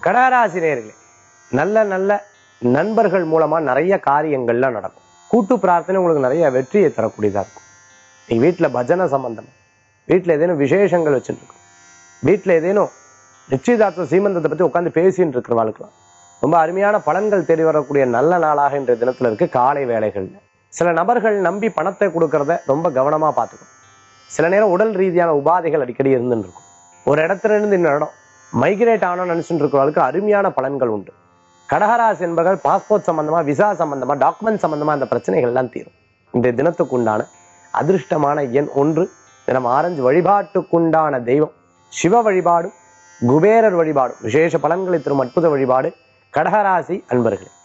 கடகராசி நேயர்களே, நல்ல நல்ல நண்பர்கள் மூலமா நிறைய காரியங்கள்லாம் நடக்கும். கூட்டு பிரார்த்தனை உங்களுக்கு நிறைய வெற்றியை தரக்கூடியதா இருக்கும். நீ வீட்டுல பஜனை சம்பந்தம், வீட்டுல ஏதேனும் விசேஷங்கள் வச்சுட்டு இருக்கும், வீட்டுல ஏதேனும் நிச்சயதார்த்த சீமந்தத்தை பத்தி உட்காந்து பேசின்னு இருக்கிறவாளுக்கலாம் ரொம்ப அருமையான பலன்கள் தேடி வரக்கூடிய நல்ல நாளாக இன்றைய தினத்துல இருக்கு. காலை வேளைகள்ல சில நபர்கள் நம்பி பணத்தை கொடுக்கறத ரொம்ப கவனமா பார்த்துக்கும். சில நேரம் உடல் ரீதியான உபாதைகள் அடிக்கடி இருந்துன்னு இருக்கும். ஒரு இடத்துல இருந்து இன்னொரு இடம் மைக்ரேட் ஆனோம்னு நினைச்சுட்டு இருக்கிறவர்களுக்கு அருமையான பலன்கள் உண்டு. கடகராசி என்பர்கள் பாஸ்போர்ட் சம்பந்தமா, விசா சம்பந்தமா, டாக்குமெண்ட் சம்பந்தமா அந்த பிரச்சனைகள் எல்லாம் தீரும். இன்றைய தினத்துக்கு உண்டான அதிர்ஷ்டமான எண் 1. தினம் ஆரஞ்சு. வழிபாட்டுக்குண்டான தெய்வம் சிவ வழிபாடும் குபேரர் வழிபாடும் விசேஷ பலன்களை தரும் அற்புத வழிபாடு கடகராசி அன்பர்களே.